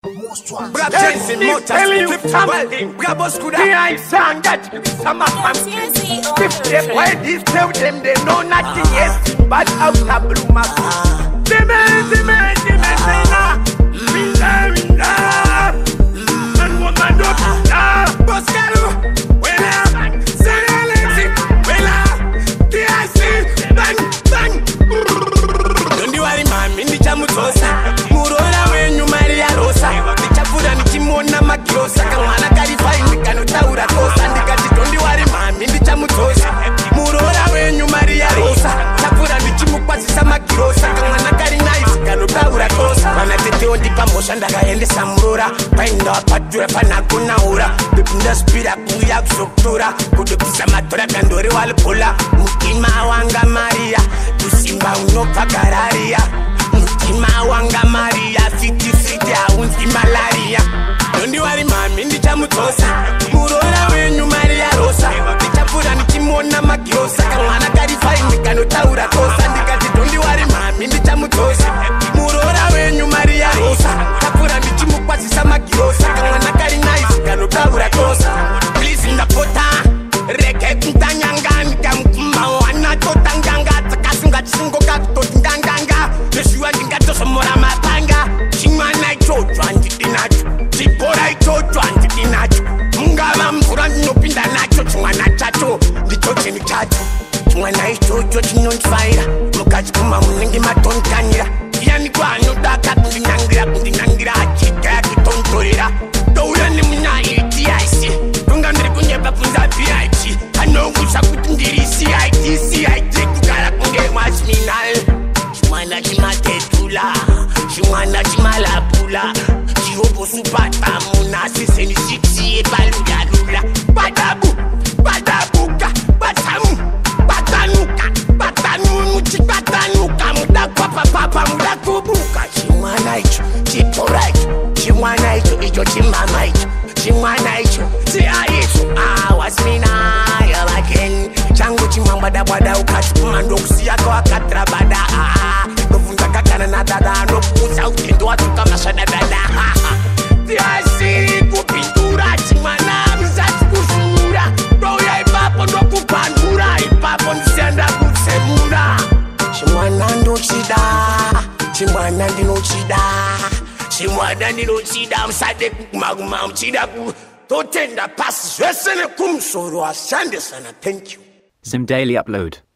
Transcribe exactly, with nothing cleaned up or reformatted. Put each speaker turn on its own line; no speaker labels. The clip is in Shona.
Grab Jensen, Motas, flip something. Grab us good. The I sang that some of them. If they play this, tell them they know nothing, yes, but out of blue mask. The man, the man, the man, say nah. Winda, winda. And woman, don't nah. Boscalo, wela, say Alexi, wela. The I see, bang, bang. Don't you worry, man, in the chamutosa. Murora when you marry a rosa. Mona makiosa kamana kalifai nikano taura kosa ndikati tondi wari mami ndichamutosa murora wenyu Maria Rosa chapura ndichimukwazisa makiosa kamana kali nice kano taura kosa kana teteo ndipamosha ndakaendesa murora painda wapatura pana kunaura ndipinda spira kuya kusoktora kudopisa matora kandori walipula mutima wanga Maria kusimba unopagararia mutima wanga Maria fiti fiti aunzi malaria. Don't you worry, mami, ndichamutosa murora wenyu Maria Rosa ndichapura ndichimona magiosa kamwana kalifai nikano taura kosa ndikati don't you worry, mami, ndichamutosa murora wenyu Maria Rosa chapura ndichimukwazisa magiosa kamwana kali nice kano taura kosa. Please ndapota reke kuntanyanga ndikamkumba wana totanganga takasunga chisungo katotinganganga neshuwa ndingatosomora mapanga chimwana ichochwa ndidinacho Tipora ichocho andidinacho mungava mvura ndinopinda nacho chimwana chacho ndicho chini chacho chimwana ichocho chinondifaira mukati kuma munenge matonkanira iyani kwaanodaka kundinangira kundinangira achika yakutontorera douya nemunyaiti aisi kunga ndiri kunyepa kunza piaiti anokusa kuti ndiri cit cit kugara kunge mwasminal chimwana chimatetula chimwana chimalapula Obo supata muna siseni shiksi e baluya lula Badabu, badabuka, batamu, batanuka Batanu, muchi batanuka Muda papa papa, muda kubuka Chimwana icho, chipora icho Chimwana icho, icho chimama icho Chimwana icho, siya icho Ah, wasmina, yala ken Changu chimamba da bada ukati Kumando kusiyako wakatra bada Ah, nofunza kakana na dada Nokusa utendo watuka masada dada Tiasi kupintura chimwana mzati kusura Doya ipapo ndo kupandura Ipapo nisianda kusemura Chimwana ndo chida Chimwana ndino chida Chimwana ndino chida Msade kukumaguma mchida ku Totenda pasi Zwesene kumsoro Asante sana, thank you.
Zim Daily Upload.